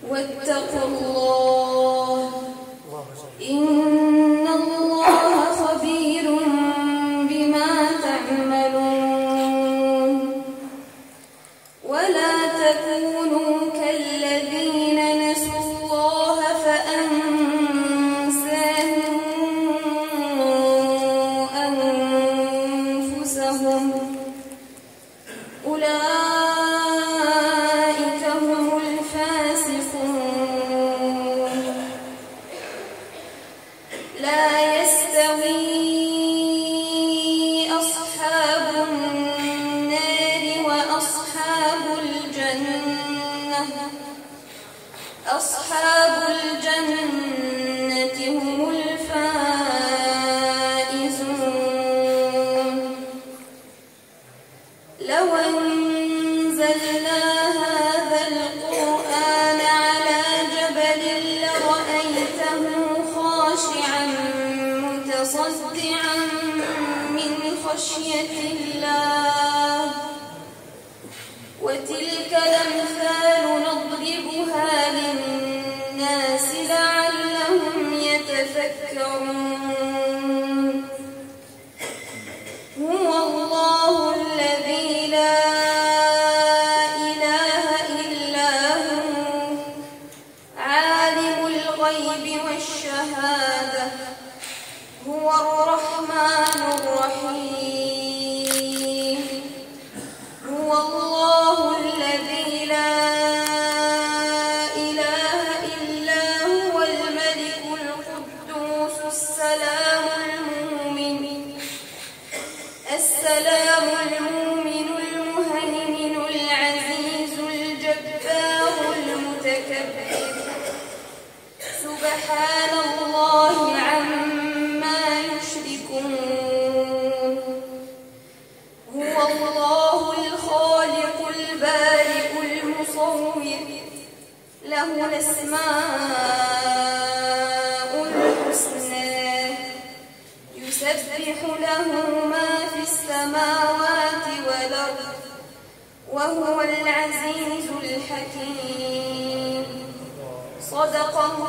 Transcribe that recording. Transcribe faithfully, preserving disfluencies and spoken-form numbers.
واتقوا الله إن الله خبير بما تعملون ولا تكونوا كالذين نسوا الله فأنساهم أنفسهم أولئك هم الفاسقون لا يستوي أصحاب النار وأصحاب الجنة أصحاب الجنة هم الفائزون لو أنزلنا هذا القرآن على جبل لرأيته خاشعا متصدعا من خشية الله وتلك الأمثال نضربها للناس لعلهم يتفكرون هو الله الذي لا إله إلا هو عالم الغيب والشهادة هو الرحمن الرحيم هو الله الذي لا إله إلا هو الملك القدوس السلام المؤمن السلام المؤمن المهيمن العزيز الجبار المتكبر سبحان الله عما يشركون هو الله الخالق البارئ المصور له الأسماء الحسنى يسبح له ما في السماوات والأرض وهو العزيز الحكيم صدق الله